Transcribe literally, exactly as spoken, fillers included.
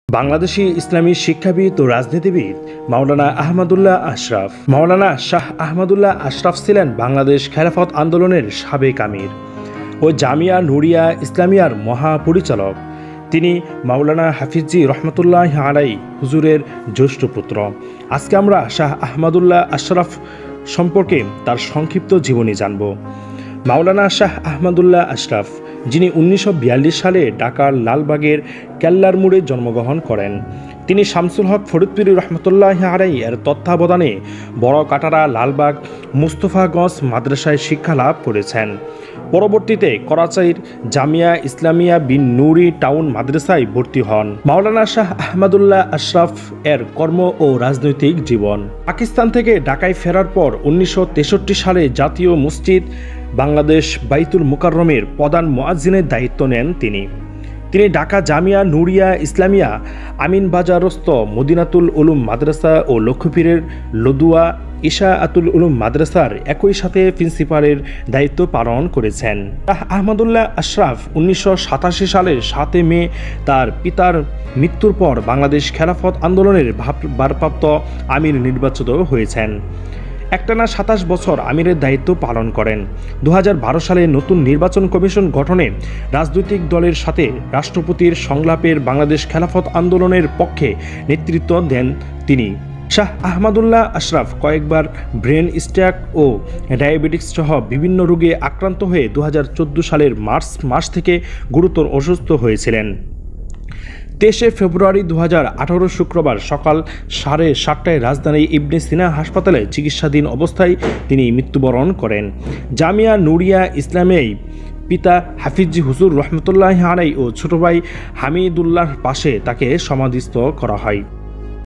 বাংলাদেশি ইসলামী শিক্ষাবিদ ও রাজনীতিবিদ মাওলানা আহমদুল্লাহ আশরাফ। মাওলানা শাহ আহমদুল্লাহ আশরাফ ছিলেন বাংলাদেশ খেলাফত আন্দোলনের সাবেক আমির ও জামিয়া নুরিয়া ইসলামিয়ার মহাপরিচালক। তিনি মাওলানা হাফিজি রহমতুল্লাহ আলাই হুজুরের জ্যেষ্ঠ পুত্র। আজকে আমরা শাহ আহমদুল্লাহ আশরাফ সম্পর্কে তার সংক্ষিপ্ত জীবনী জানব। মাওলানা শাহ আহমদুল্লাহ আশরাফ, যিনি উনিশশো বিয়াল্লিশ সালে ঢাকার লালবাগের কেল্লার মোড়ে জন্মগ্রহণ করেন, তিনি শামসুল হক ফরিদপুরি রহমতুল্লাহ আলাই এর তত্ত্বাবধানে বড় কাটারা লালবাগ মুস্তফাগঞ্জ মাদ্রাসায় শিক্ষা লাভ করেছেন। পরবর্তীতে করাচির জামিয়া ইসলামিয়া বিন নুরি টাউন মাদ্রাসায় ভর্তি হন। মাওলানা শাহ আহমদুল্লাহ আশরাফ এর কর্ম ও রাজনৈতিক জীবন। পাকিস্তান থেকে ঢাকায় ফেরার পর উনিশশো তেষট্টি সালে জাতীয় মসজিদ বাংলাদেশ বাইতুল মুকাররমের প্রধান মুয়াজ্জিনের দায়িত্ব নেন তিনি। তিনি ঢাকা জামিয়া নুরিয়া ইসলামিয়া আমিনবাজারস্থ মদিনাতুল উলুম মাদ্রাসা ও লক্ষ্মীপীরের লদুয়া ইশা আতুল উলুম মাদ্রাসার একই সাথে প্রিন্সিপালের দায়িত্ব পালন করেছেন। শাহ আহমদুল্লাহ আশরাফ উনিশশো সাতাশি সালের সাতই মে তার পিতার মৃত্যুর পর বাংলাদেশ খেলাফত আন্দোলনের ভারপ্রাপ্ত আমির নির্বাচিত হয়েছেন। একটানা সাতাশ বছর আমিরের দায়িত্ব পালন করেন। দু হাজার বারো সালে নতুন নির্বাচন কমিশন গঠনে রাজনৈতিক দলের সাথে রাষ্ট্রপতির সংলাপের বাংলাদেশ খেলাফত আন্দোলনের পক্ষে নেতৃত্ব দেন তিনি। শাহ আহমদুল্লাহ আশরাফ কয়েকবার ব্রেন স্ট্রোক ও ডায়াবেটিস সহ বিভিন্ন রোগে আক্রান্ত হয়ে দু হাজার চোদ্দো সালের মার্চ মাস থেকে গুরুতর অসুস্থ হয়েছিলেন। তেইশে ফেব্রুয়ারি দু হাজার আঠারো শুক্রবার সকাল সাড়ে সাতটায় রাজধানীর ইবনে সিনা হাসপাতালে চিকিৎসাধীন অবস্থায় তিনি মৃত্যুবরণ করেন। জামিয়া নুরিয়া ইসলামিয়ায় পিতা হাফিজি হুজুর রহমতুল্লাহ আলাই ও ছোট ভাই হামিদুল্লাহর পাশে তাকে সমাধিস্থ করা হয়।